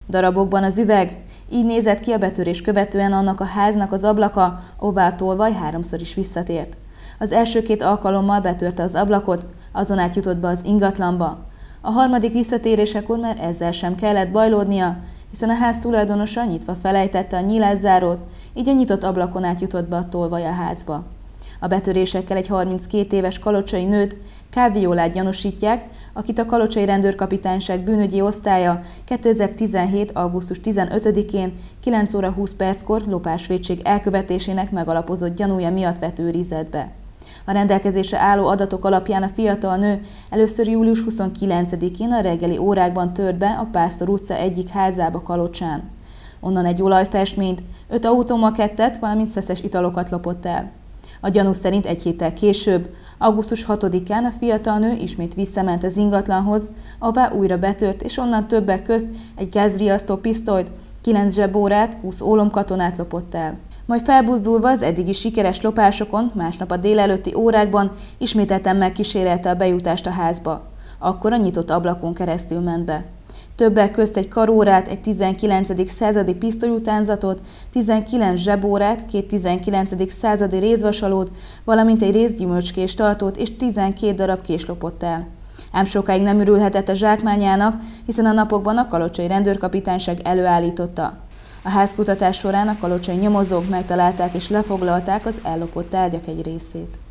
Darabokban az üveg. Így nézett ki a betörés követően annak a háznak az ablaka, ahová a tolvaj 3-szor is visszatért. Az első 2 alkalommal betörte az ablakot, azon át jutott be az ingatlanba. A harmadik visszatérésekor már ezzel sem kellett bajlódnia, hiszen a ház tulajdonosa nyitva felejtette a nyilászárót, így a nyitott ablakon át jutott be a tolvaj a házba. A betörésekkel egy 32 éves kalocsai nőt, K. Violát gyanúsítják, akit a kalocsai rendőrkapitányság bűnügyi osztálya 2017. augusztus 15-én 9 óra 20 perckor lopásvétség elkövetésének megalapozott gyanúja miatt vett őrizetbe. A rendelkezésre álló adatok alapján a fiatal nő először július 29-én a reggeli órákban tört be a Pásztor utca egyik házába Kalocsán. Onnan egy olajfestményt, 5 automakettet, valamint szeszes italokat lopott el. A gyanú szerint egy héttel később, augusztus 6-án a fiatal nő ismét visszament az ingatlanhoz, ahová újra betört, és onnan többek közt egy gázriasztó pisztolyt, 9 zsebórát, 20 ólomkatonát lopott el. Majd felbuzdulva az eddigi sikeres lopásokon, másnap a délelőtti órákban ismételten megkísérelte a bejutást a házba. Akkor a nyitott ablakon keresztül ment be. Többek közt egy karórát, egy 19. századi pisztolyutánzatot, 19 zsebórát, 2 19. századi rézvasalót, valamint egy részgyümölcskés tartót és 12 darab kést lopott el. Ám sokáig nem örülhetett a zsákmányának, hiszen a napokban a kalocsai rendőrkapitányság előállította. A házkutatás során a kalocsai nyomozók megtalálták és lefoglalták az ellopott tárgyak egy részét.